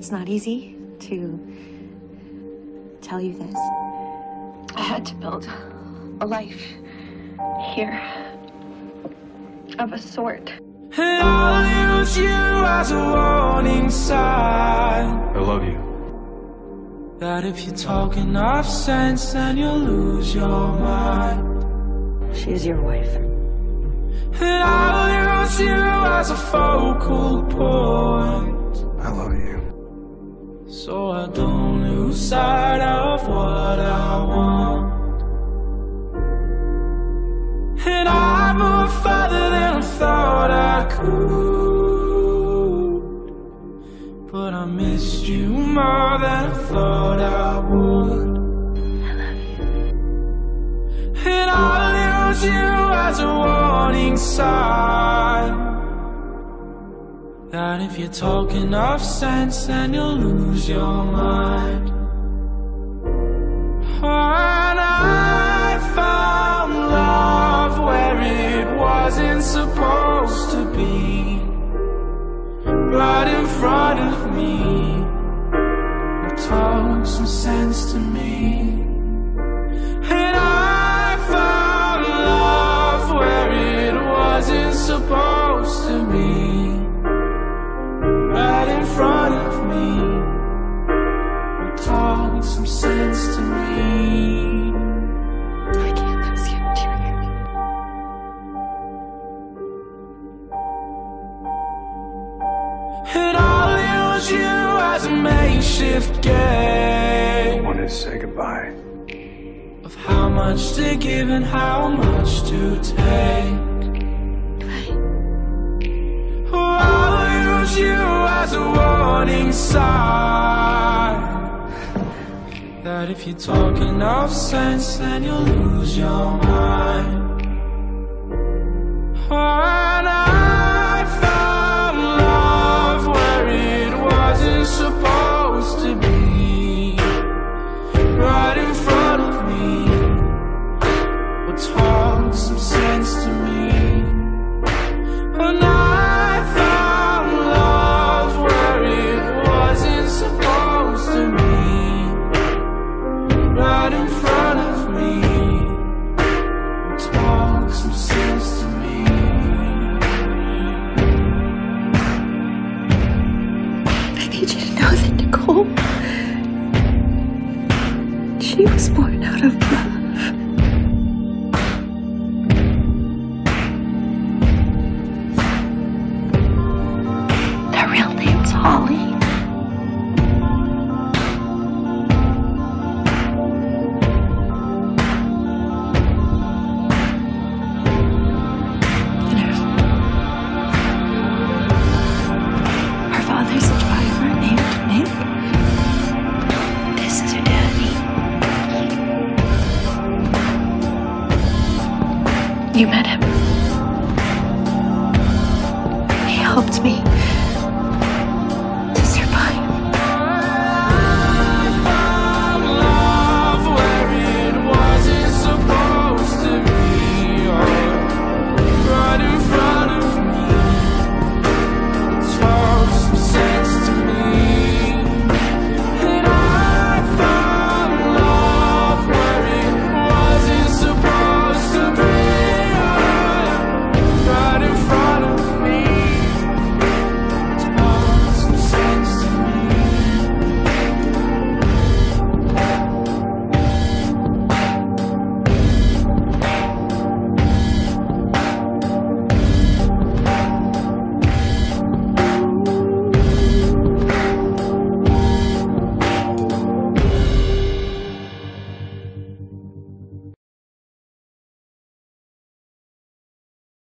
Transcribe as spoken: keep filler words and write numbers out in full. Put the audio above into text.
it's not easy to tell you this. I had to build a life here of a sort. And I'll use you as a warning sign. I love you. That if you talk enough sense, then you'll lose your mind. She is your wife. And I'll use you as a focal point. I love you. So I don't lose sight of what I want. And I moved further than I thought I could. But I missed you more than I thought I would. I love you. And I'll use you as a warning sign. That if you talk enough sense, then you'll lose your mind. And I found love where it wasn't supposed to be, right in front of me. It talked some sense to me. And I found love where it wasn't supposed to be, right in front of me. It talked some sense to me. I can't lose you, Junior. And I'll use you as a makeshift game. I wanted to say goodbye. Of how much to give and how much to take. Oh, I'll use you as a warning sign. That if you talk enough sense, then you'll lose your mind. Oh, and I found love where it wasn't supposed to be, right in front of me. Would talk some sense to me. And I found love where it wasn't supposed to be, right in front of me. Would talk some sense to me. I need you to know that Nicole, she was born out of love. Her real name's Holly. And her, her father's a driver named Nick. This is her daddy. You met him. He helped me